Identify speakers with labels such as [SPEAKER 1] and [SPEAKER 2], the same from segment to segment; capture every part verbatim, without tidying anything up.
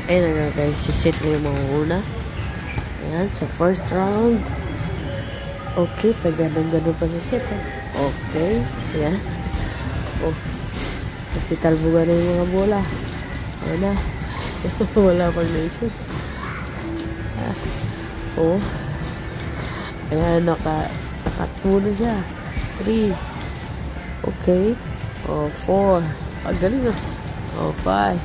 [SPEAKER 1] Ayun na nga guys, si set na yung mga una. Ayan, sa first round. Okay, pag ganun-ganun pa si set. Eh. Okay, ayan. Oh, nagsitalbugan na yung mga bola. Ayan na. Wala pang na-shoot. Ah. Oh. Ayan, naka, nakatwo na siya. three. Okay. Oh, four. Ang galing ah. Oh, five.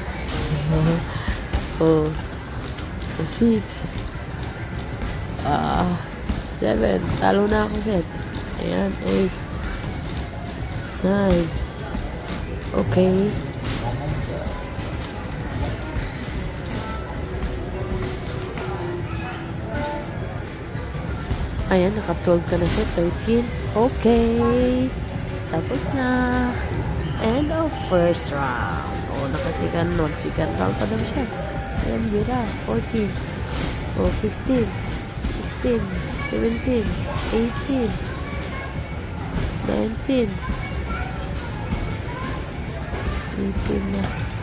[SPEAKER 1] Oh, six. Ah, seven. Talo na ako set. Ayan, eight. Nine. Okay. Ayan, naka-twelve ka na set. thirteen. Okay. Tapos na. End of first round. O, oh, nakasikan nun. Second round pa daw siya. Ayan, bira. fourteen. O, oh, fifteen. sixteen. seventeen. eighteen. nineteen. eighteen na.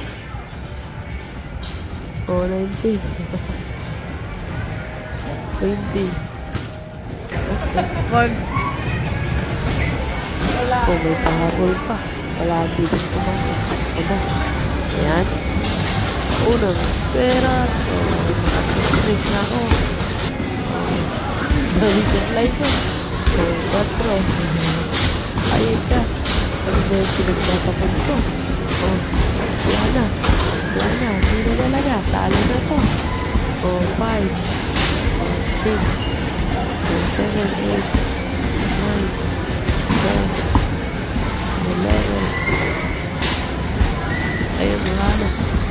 [SPEAKER 1] O, oh, nineteen. twenty. Okay. One. Oh, may pahabol pa. Wala dito pumasok. Ano? Ayan. Unang pera. Oh, nakaka-stress na ako. Oh, dami supply ko. Oh, patro. Ayun ka. Ano ba yung pinagtatapon ko? Oh, wala na. Wala na. Hindi na talaga. Talo na to. Oh, five. Oh, six. Oh, seven, eight. nine. ten. eleven. Ayun, wala na.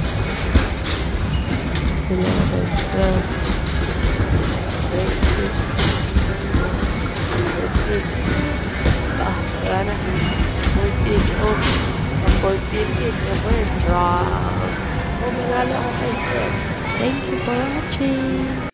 [SPEAKER 1] eleven, twelve, thirteen, fourteen. Ah, wala na. fourteen. Oh, fourteen is the first round. Oh, manalo ako kay Seth. Thank you for watching.